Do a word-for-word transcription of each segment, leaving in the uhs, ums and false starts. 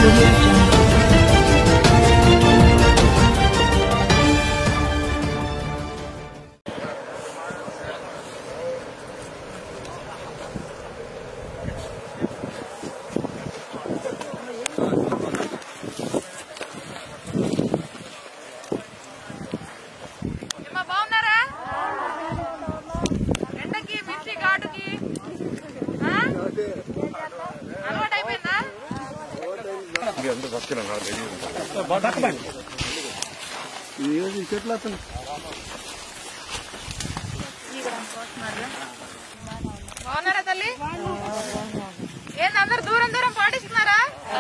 audio jungle. బాగున్నారా తల్లి? ఏంది అందరు దూరం దూరం పాటిస్తున్నారా?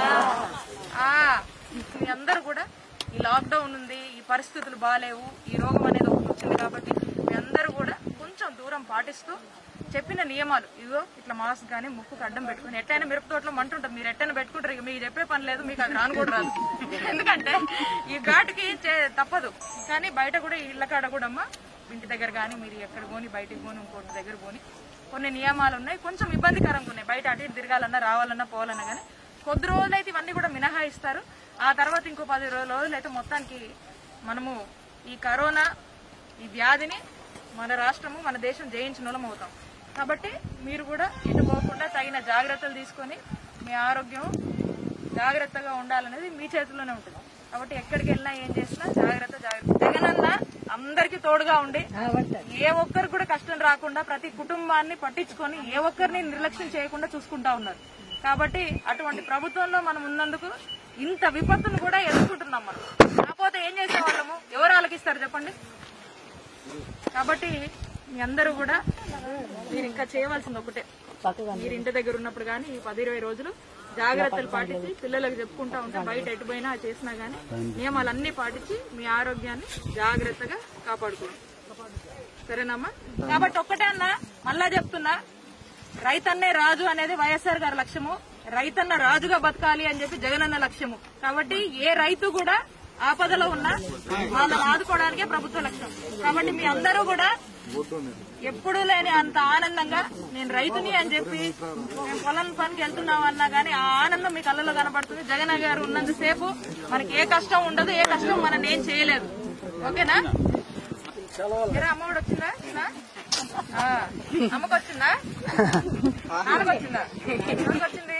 మీ అందరూ కూడా ఈ లాక్ డౌన్ ఉంది, ఈ పరిస్థితులు బాగాలేవు, ఈ రోగం అనేది ఒకటి వచ్చింది కాబట్టి మీ అందరూ కూడా కొంచెం దూరం పాటిస్తూ చెప్పిన నియమాలు ఇదిగో ఇట్లా మాస్క్ కానీ ముక్కుకు అడ్డం పెట్టుకుని ఎట్టైనా మిరప తోటలో మంట ఉంటుంది, మీరు ఎట్టైనా పెట్టుకుంటారు. ఇక మీకు చెప్పే పని లేదు, మీకు అది రాను కూడా రాదు. ఎందుకంటే ఈ ఘాటుకి తప్పదు. కానీ బయట కూడా ఇళ్ల కాడ కూడా అమ్మ ఇంటి దగ్గర కానీ మీరు ఎక్కడ పోని బయటకు పోని ఇంకోటి దగ్గర పోని కొన్ని నియమాలు ఉన్నాయి, కొంచెం ఇబ్బందికరంగా ఉన్నాయి. బయట అటు ఇటు తిరగాలన్నా రావాలన్నా పోవాలన్నా కానీ కొద్ది రోజులైతే ఇవన్నీ కూడా మినహాయిస్తారు. ఆ తర్వాత ఇంకో పది రోజులు అయితే మొత్తానికి మనము ఈ కరోనా ఈ వ్యాధిని మన రాష్ట్రము మన దేశం జయించిన వాళ్ళం అవుతాం. కాబట్టి మీరు కూడా ఇటు పోకుండా తగిన జాగ్రత్తలు తీసుకొని మీ ఆరోగ్యం జాగ్రత్తగా ఉండాలనేది మీ చేతిలోనే ఉంటుంది. కాబట్టి ఎక్కడికి వెళ్ళినా ఏం చేసినా జాగ్రత్త జాగ్రత్త. జగనన్న అందరికీ తోడుగా ఉండి ఏ ఒక్కరికి కూడా కష్టం రాకుండా ప్రతి కుటుంబాన్ని పట్టించుకొని ఏ ఒక్కరిని నిర్లక్ష్యం చేయకుండా చూసుకుంటా ఉన్నారు. కాబట్టి అటువంటి ప్రభుత్వంలో మనం ఉన్నందుకు ఇంత విపత్తును కూడా ఎదుర్కొంటున్నాం మనం. కాకపోతే ఏం చేసేవాళ్ళము, ఎవరు ఆలకిస్తారు చెప్పండి? కాబట్టి మీ అందరూ కూడా మీరు ఇంకా చేయవలసింది ఒకటే, మీరు ఇంటి దగ్గర ఉన్నప్పుడు కానీ ఈ పది ఇరవై రోజులు జాగ్రత్తలు పాటించి పిల్లలకు చెప్పుకుంటా ఉంటే బయట ఎటుపోయినా చేసినా గానీ నియమాలన్నీ పాటించి మీ ఆరోగ్యాన్ని జాగ్రత్తగా కాపాడుకోండి. సరేనమ్మా? కాబట్టి ఒక్కటే అన్నా, మళ్ళా చెప్తున్నా, రైతన్నే రాజు అనేది వైఎస్ఆర్ గారి లక్ష్యము. రైతన్న రాజుగా బతకాలి అని చెప్పి జగనన్న లక్ష్యము. కాబట్టి ఏ రైతు కూడా ఆపదలో ఉన్నా వాళ్ళని ఆదుకోవడానికే ప్రభుత్వ లక్ష్యం. కాబట్టి మీ అందరూ కూడా ఎప్పుడూ లేని అంత ఆనందంగా నేను రైతుని అని చెప్పి మేము పొలం పనికి వెళ్తున్నాం అన్నా గానీ ఆ ఆనందం మీ కళ్ళలో కనబడుతుంది. జగన్ గారు ఉన్నంతసేపు మనకి ఏ కష్టం ఉండదు, ఏ కష్టం మనం ఏం చేయలేదు. ఓకేనా? అమ్మఒడి వచ్చిందా? అమ్మకు వచ్చిందా? నాన్నకు వచ్చిందా? ఎవరికి వచ్చింది?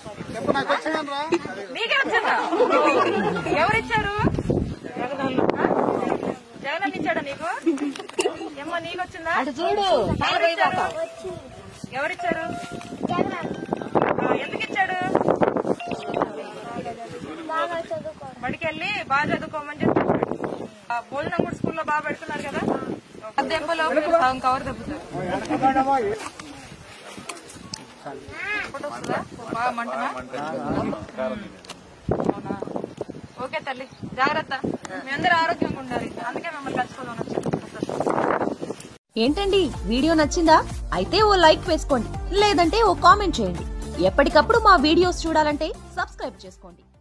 నీకే వచ్చిందా? ఎవరిచ్చారు? జగన్ ఇచ్చాడా నీకు? ఏమో నీకు వచ్చిందా? ఎవరిచ్చారు? ఎందుకు ఇచ్చాడు? బడికి వెళ్ళి బాగా చదువుకోమని చెప్పి భోజనం కూడా స్కూల్లో బాగా పెడుతున్నారు కదా. దెబ్బలో కవర్ దెబ్బతారు. ఫోటో వస్తుందా? బాగా మంటనా? అవునా? ఓకే తల్లి, జాగ్రత్త. మీ అందరూ ఆరోగ్యంగా ఉండాలి, అందుకే మిమ్మల్ని కలుసుకోవాలని వచ్చింది. ఏంటండి వీడియో నచ్చిందా? అయితే ఓ లైక్ వేసుకోండి, లేదంటే ఓ కామెంట్ చేయండి. ఎప్పటికప్పుడు మా వీడియోస్ చూడాలంటే సబ్స్క్రైబ్ చేసుకోండి.